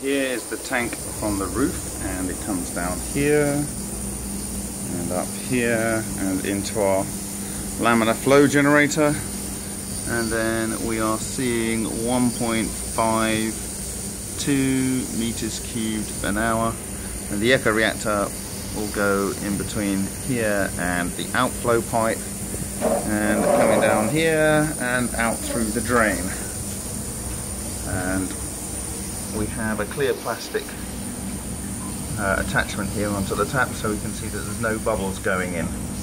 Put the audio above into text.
Here is the tank from the roof, and it comes down here and up here and into our laminar flow generator, and then we are seeing 1.52 meters cubed an hour, and the ECCO reactor will go in between here and the outflow pipe, and coming down here and out through the drain. And we have a clear plastic attachment here onto the tap, so we can see that there's no bubbles going in.